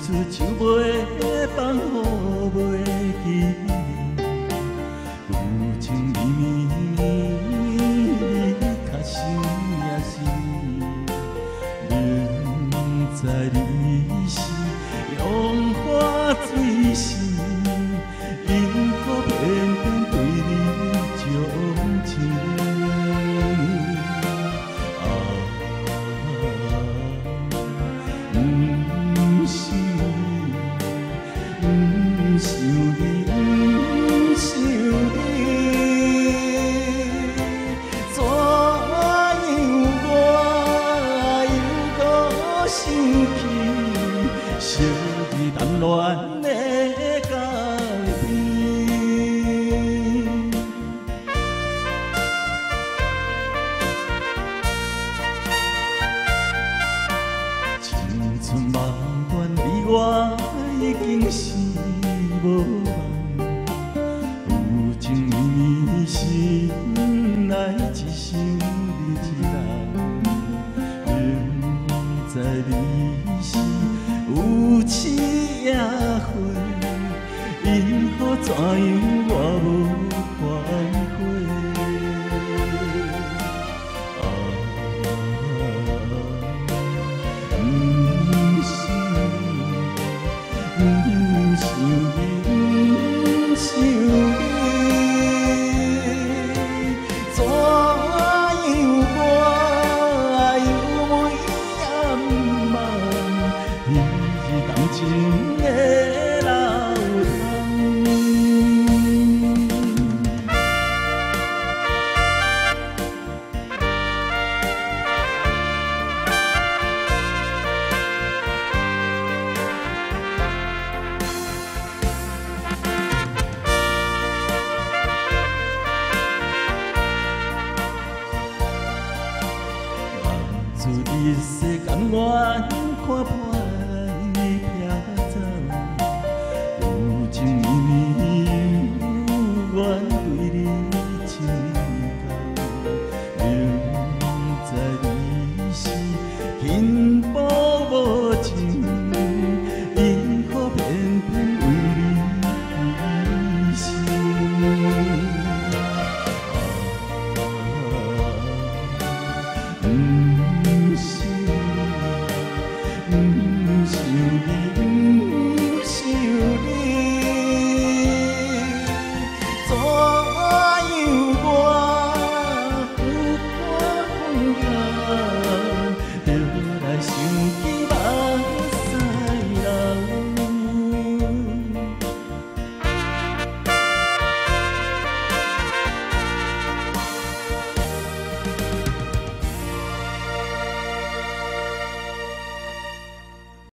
出就袂放，予袂记。有情绵绵，你较想也是，明知你是用花水时，因可偏偏对你钟情。不想你，不想你，怎样我又搁想起，惜日谈恋的改变。青春梦幻，你我已经是。无梦，有情绵绵，心内一生一人。明知你是有痴也火，因何怎样我无反悔？不想你。想你，怎样我又每暗梦，你是动情的老汤。一世间愿看破。